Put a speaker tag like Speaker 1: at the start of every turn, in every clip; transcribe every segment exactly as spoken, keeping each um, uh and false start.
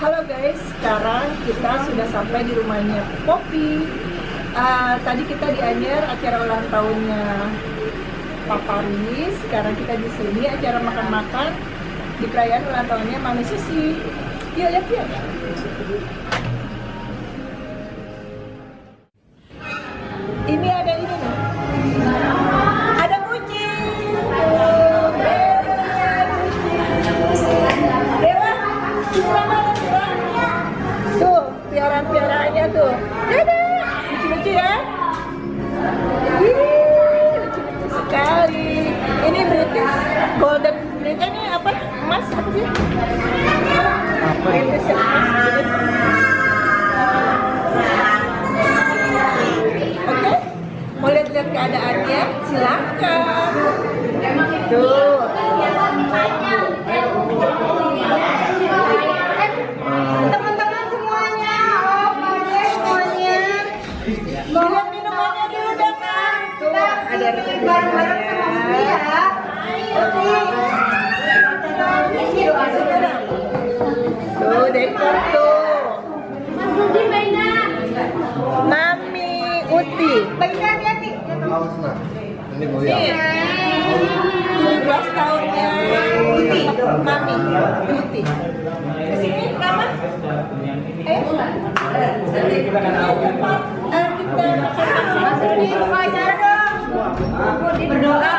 Speaker 1: Halo guys, sekarang kita sudah sampai di rumahnya Poppy. Uh, tadi kita di Anyer acara ulang tahunnya Papa Rinis. Sekarang kita di sini acara makan-makan di perayaan ulang tahunnya Mami Susi. Yuk lihat ya. Ini ada ini nih. Ada kucing. Dewa, tuh piaraan-piaraannya tuh. Dadah, lucu-lucu ya. Ih, lucu-lucu sekali. Ini British Golden British ini apa? Emas apa sih? British emas. Oke, mau lihat-lihat keadaannya? Silakan. Tuh. Teman-teman semuanya, oh boleh semuanya. Lihat minumannya dulu dong, Kak. Tuh, ada bareng-bareng sama Poppy ya. Poppy. Tuh, dekor tuh. Mami Uti. Mainan ya, Ti. Ini tujuh belas tahunnya Uti. Mami Uti. Kesini, Mama. Eh? Eh, kita makan acara dong. Berdoa.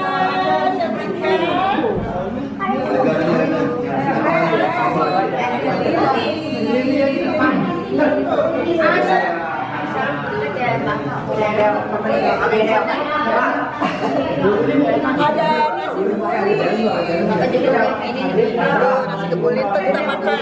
Speaker 1: Ada nasi kebuli, nasi kebuli itu kita makan.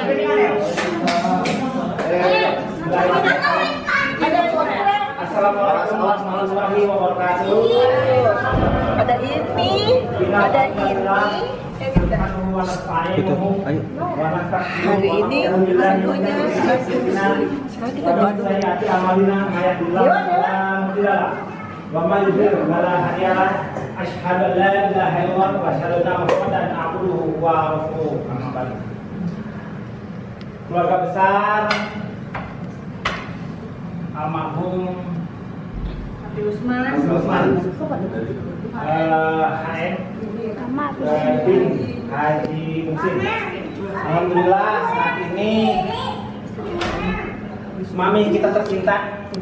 Speaker 1: Ada
Speaker 2: Assalamualaikum warahmatullahi wabarakatuh.
Speaker 1: Ada ini, ada ini.
Speaker 2: Itu, ayo.
Speaker 1: Hari ini menunya sekarang kita doa dulu. Dewa, Dewa.
Speaker 2: Wa ma yudhir wala hadiyalah asyhadu an la ilaha illallah wa asyhadu anna muhammadan abduhu wa rasuluh. Keluarga besar almarhum Haji Usman H M bin Haji Musin. Alhamdulillah saat ini mami kita tercinta,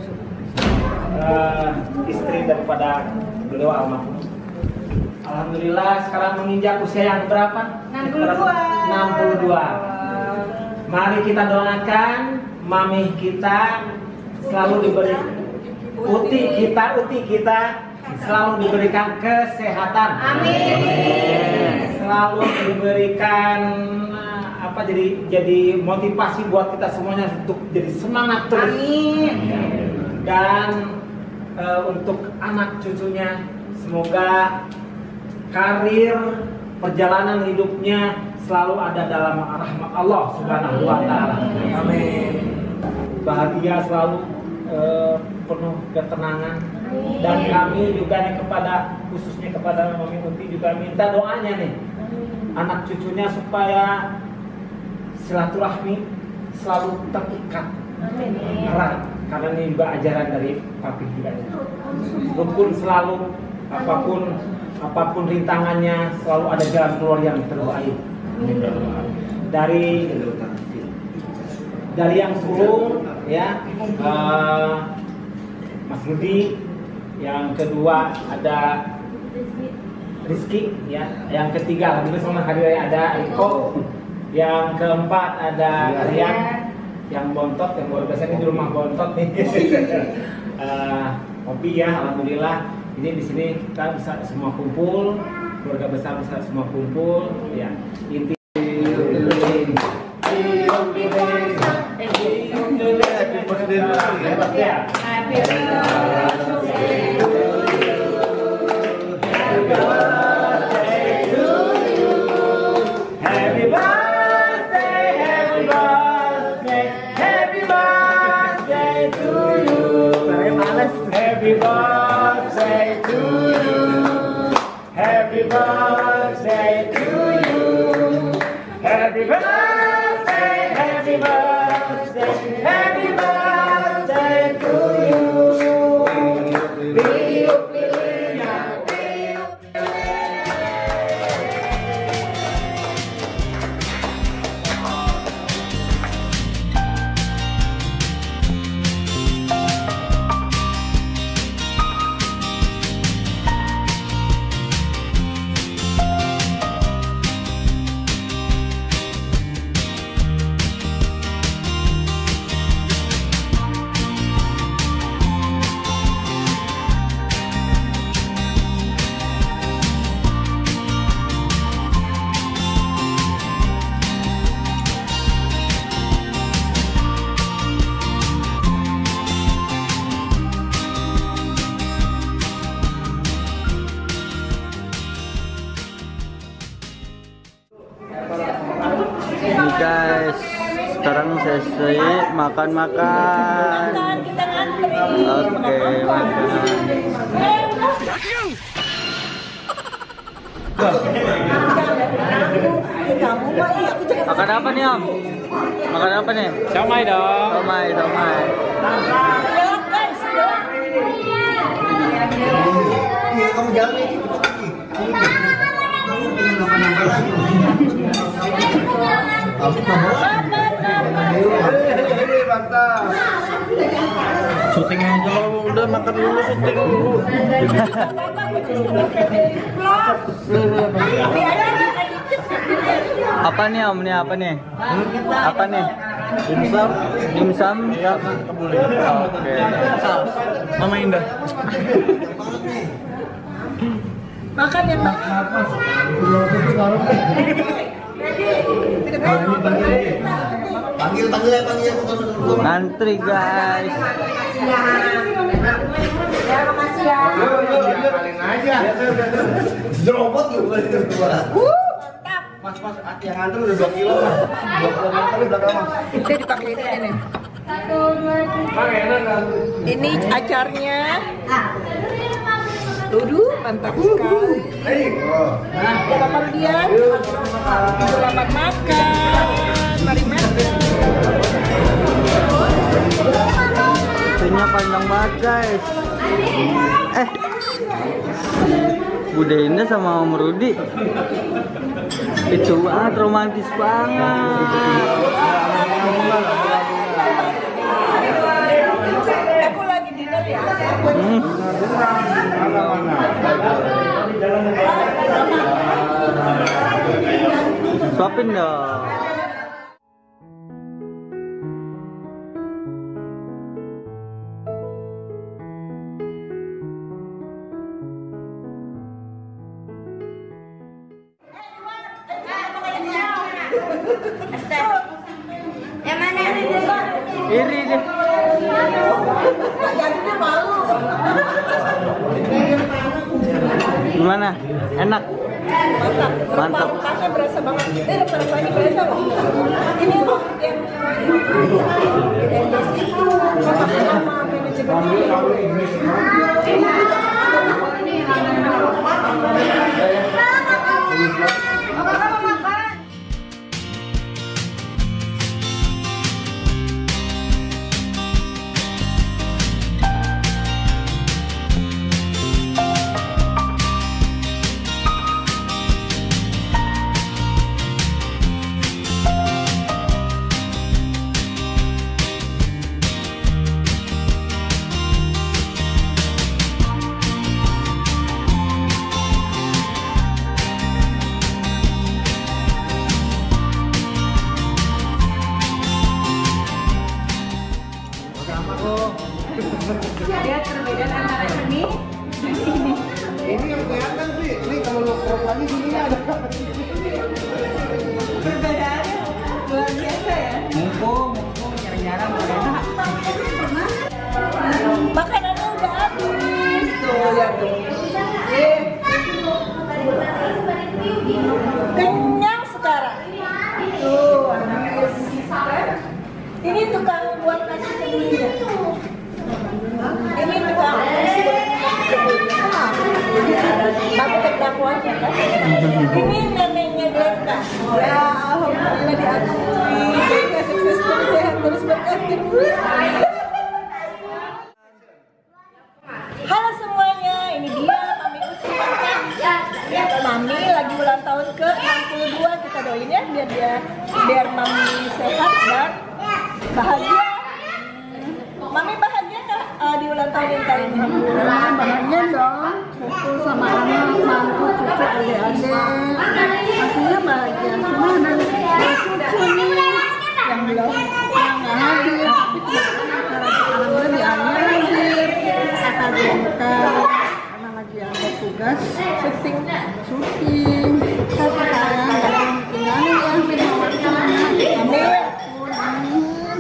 Speaker 2: Uh, istri daripada beliau almarhum. Alhamdulillah sekarang menginjak usia yang berapa?
Speaker 1: enam puluh dua.
Speaker 2: enam puluh dua. Mari kita doakan mami kita selalu diberi, uti kita, uti kita selalu diberikan kesehatan.
Speaker 1: Amin.
Speaker 2: Selalu diberikan apa jadi jadi motivasi buat kita semuanya untuk jadi semangat terus.
Speaker 1: Amin.
Speaker 2: Dan Uh, untuk anak cucunya semoga karir perjalanan hidupnya selalu ada dalam rahmat Allah Subhanahu wa taala. Amin. Bahagia selalu, uh, penuh ketenangan. Dan kami juga nih kepada khususnya kepada Mami Uti juga minta doanya nih anak cucunya supaya silaturahmi selalu terikat erat. Karena ini juga ajaran dari papi juga. Rukun selalu, apapun apapun rintangannya selalu ada jalan keluar yang terbaik. Dari dari yang sulung ya, uh, Mas Rudi, yang kedua ada Rizky ya, yang ketiga alhamdulillah sama hadirnya ada Iko, yang keempat ada Rian. Yang bontot, yang luar biasa ini di rumah bontot nih. uh, Poppy ya, alhamdulillah ini di sini kita bisa semua kumpul, keluarga besar bisa semua kumpul ya. Inti Happy birthday to you. Happy birthday to you. Happy birthday, happy birthday.
Speaker 3: Ini guys, sekarang sesi makan-makan.
Speaker 1: Makan, kita ngantri.
Speaker 3: Oke, makan.
Speaker 1: Kamu mah iya, aku juga.
Speaker 3: Makan apa nih Om? Makan apa nih?
Speaker 2: Siomay dong.
Speaker 3: Somai, somai.
Speaker 1: Ya guys, ya.
Speaker 4: Iya, kamu jalan nih.
Speaker 3: Syuting aja lo, udah makan dulu, syuting dulu. Apa nih Om? Nih apa nih? Apa nih? Dimsum, dimsum, ya kebuli. Oke. Mama Indah.
Speaker 1: Makan ya, Pak.
Speaker 4: Panggil, panggil, panggil.
Speaker 3: Ngantri guys.
Speaker 1: Ya, makasih ya.
Speaker 4: Kalian aja. Jerobot juga berdua.
Speaker 1: Mantap.
Speaker 4: Mas, mas, yang nganter udah dua kilo mas. dua kilo meter di belakang mas.
Speaker 1: Ini dipakai ini ini. Ini acarnya. Dudu, mantap sekali. Nah, Bapak Rudian, selamat makan. Mari makan.
Speaker 3: Itunya panjang banget guys. Eh, Bude Indah sama Om Rudi itu banget, romantis banget.
Speaker 1: Aku lagi dinner ya.
Speaker 3: Hmm. Suapin dong.
Speaker 1: Yang mana?
Speaker 3: Iri deh.
Speaker 1: Jadinya malu.
Speaker 3: Gimana? Enak?
Speaker 1: Mantap.
Speaker 3: Mantap.
Speaker 1: Rempah-rempahnya berasa banget. Eh, rempah-rempahnya berasa loh. Ini loh yang yang basic itu sama manajemen. Lihat perbedaan antara ini dan ini.
Speaker 4: Ini yang kelihatan sih. Ini kalau lo crop lagi sini ada.
Speaker 1: Perbedaannya luar biasa ya.
Speaker 3: Mumpung, mumpung jarang-jarang enak.
Speaker 1: Makanannya udah habis. Tuh lihat tuh. Eh. Kenyang sekarang. Tuh habis. Ini tukang buat nasi kebulinya. Ini tukang nasi kebulinya. Bapak terdakwaannya kan. Ini neneknya Glenka. Ya alhamdulillah diakui. Glenka sukses terus, sehat terus, berkah terus. Halo semuanya, ini dia Mami Uci. Mami lagi ulang tahun ke enam puluh dua, kita doain ya biar dia biar Mami sehat dan bahagia. Mami bahagia nggak uh, di ulang tahun yang kali ini?
Speaker 5: Bahagia dong, kumpul sama anak, mantu, cucu, adik-adik. Pastinya bahagia. Cuma ada ada cucu nih yang belum yang nggak hadir, tapi alhamdulillah di Amir hadir. Kakak Glenka karena lagi ada tugas syuting, syuting. Satu sayang, jangan tinggalin ya, minta waktu anak. Amin. Amin.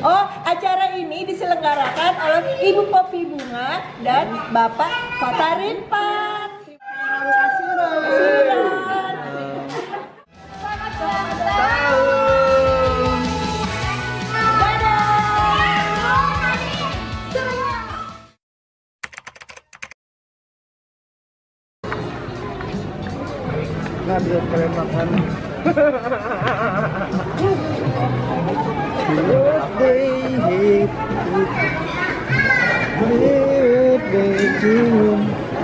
Speaker 1: Oh, acara ini diselenggarakan oleh Ibu Poppy Bunga dan Bapak Fatarin Pak.
Speaker 4: Nah, biar kalian makan. Birthday, birthday to you.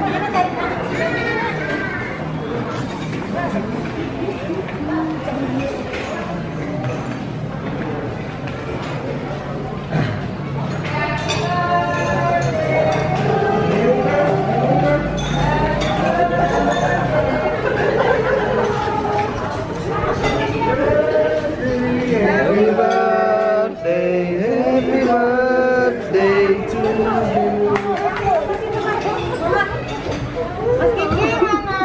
Speaker 4: Happy birthday, happy birthday to you.
Speaker 5: Mas Kiki mana?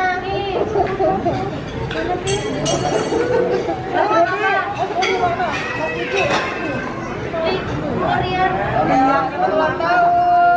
Speaker 5: Selamat ulang tahun.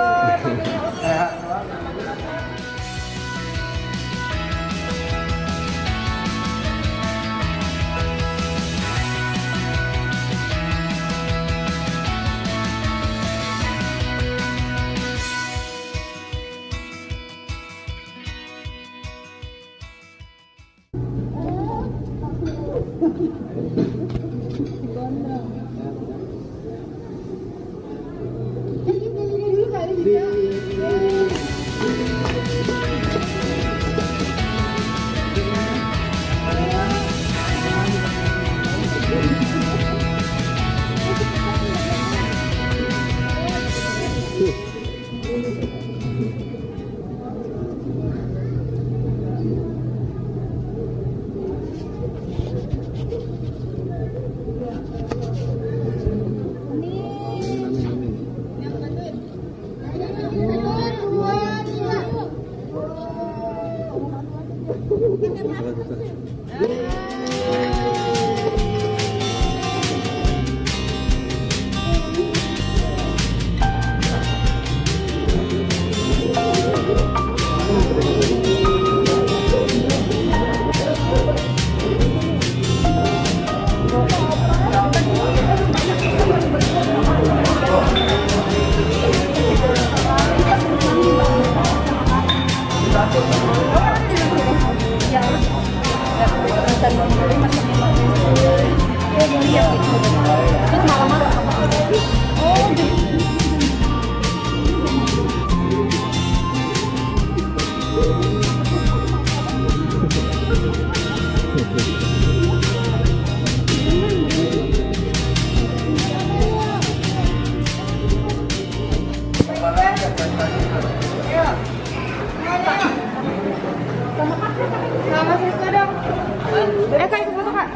Speaker 5: Eh, kak, ikut foto, kak.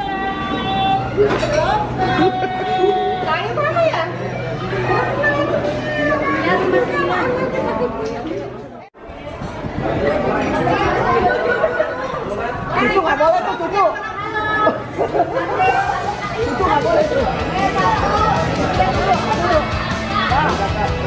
Speaker 5: Kayaknya mana ya? Cucu nggak boleh tuh, cucu. Cucu nggak boleh tuh.